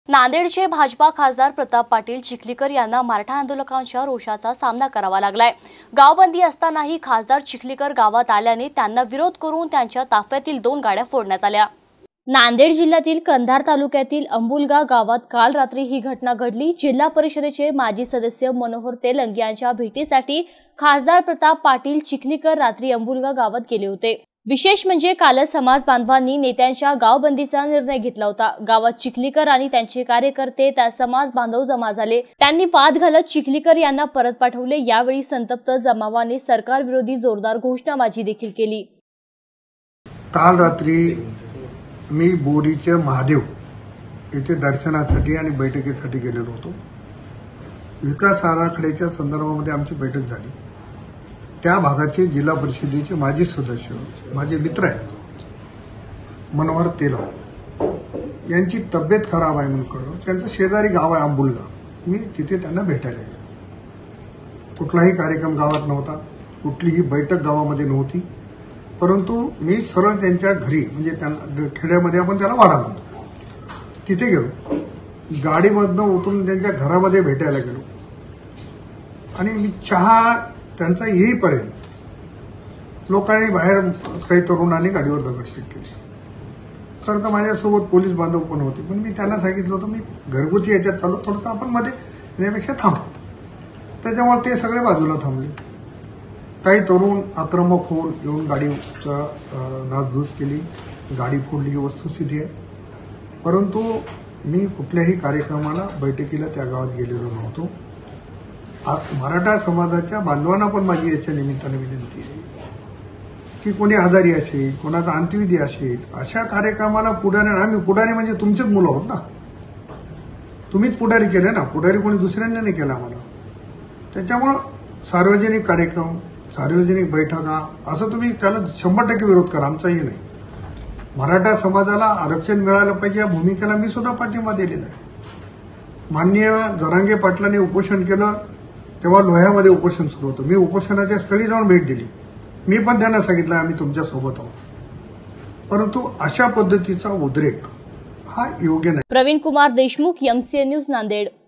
नांदेडचे भाजपा खासदार प्रताप पाटील चिखलीकर यांना मराठा आंदोलकांच्या रोषाचा सामना करावा लागलाय। गावबंदी असतानाही खासदार चिखलीकर गावात आल्याने त्यांना विरोध करून त्यांच्या ताफ्यातील 2 गाड्या फोडण्यात आल्या। नांदेड जिल्ह्यातील कंधार तालुक्यातील अंबुलगा गावात काल रात्री ही घटना घडली। जिल्हा परिषदेचे माजी सदस्य मनोहर तेलंग यांच्या भेटीसाठी खासदार प्रताप पाटील चिखलीकर रात्री अंबुलगा गावात गेले होते। विशेष म्हणजे कालच समाज बांधवांनी नेत्यांच्या गावबंदीचा निर्णय घेतला होता। गावात चिखलीकर आणि त्यांचे कार्यकर्ते त्या समाज बांधव जमा झाले। त्यांनी वाद घालत चिखलीकर यांना परत पाठवले। यावेळी संतप्त जमावाने सरकार विरोधी जोरदार घोषणाबाजी देखील केली। काल रात्री मी बोरीचे महादेव येथे दर्शनासाठी आणि बैठकीसाठी गेलेलो होतो। विकास आराखड्याच्या संदर्भामध्ये आमची बैठक झाली। त्या भागाचे जिल्हा परिषदेचे माजी सदस्य माझे मित्र आहेत मनोहर तेलंग यांची तब्येत खराब आहे म्हणून कळलं। त्यांचं शेजारी गाव आहे अंबुलगा। मी तिथे त्यांना भेटायला गेलो। कुठलाही कार्यक्रम गावात नव्हता, कुठलीही बैठक गावामध्ये नव्हती, परंतु मी सरळ त्यांच्या घरी म्हणजे त्यांना खेड्यामध्ये आपण त्याला वाडा म्हणतो तिथे गेलो। गाडीमधनं उतरून त्यांच्या घरामध्ये भेटायला गेलो आणि मी चहा त्यांचा येईपर्यंत लोकांनी बाहेर काही तरुणांनी गाडीवर दगडफेक केली। खरं तर माझ्यासोबत पोलीस बांधव पण होते, पण मी त्यांना सांगितलं होतं मी घरगुती याच्यात चालू, थोडंसं आपण मध्ये येण्यापेक्षा थांबा। त्याच्यामुळे ते सगळे बाजूला थांबले। काही तरुण आक्रमक होऊन येऊन गाडीचा नासधूस केली, गाडी फोडली ही वस्तुस्थिती आहे। परंतु मी कुठल्याही कार्यक्रमाला बैठकीला त्या गावात गेलेलो नव्हतो। मराठा समाजाच्या बांधवांना पण माझी याच्या निमित्ताने विनंती आहे की कोणी आजारी असेल, कोणाचा अंत्यविधी असेल, अशा कार्यक्रमाला पुढारी, आम्ही पुढारी म्हणजे तुमचेच मुलं आहोत ना, तुम्हीच पुढारी केले ना, पुढारी कोणी दुसऱ्यांनी नाही केला आम्हाला। त्याच्यामुळं सार्वजनिक कार्यक्रम, सार्वजनिक बैठका असं तुम्ही त्याला 100% विरोध करा, आमचाही नाही। मराठा समाजाला आरक्षण मिळालं पाहिजे या भूमिकेला मी सुद्धा पाठिंबा दिलेला आहे। माननीय जरांगे पाटलांनी उपोषण केलं तेव्हा लोह्यामध्ये उपोषण सुरू होतं। मी उपोषणाच्या स्थळी जाऊन भेट दिली। मी पण त्यांना सांगितलं आम्ही तुमच्या सोबत आहोत, परंतु अशा पद्धतीचा उद्रेक हा योग्य नाही। Praveen Kumar Deshmukh, MCN news, Nanded.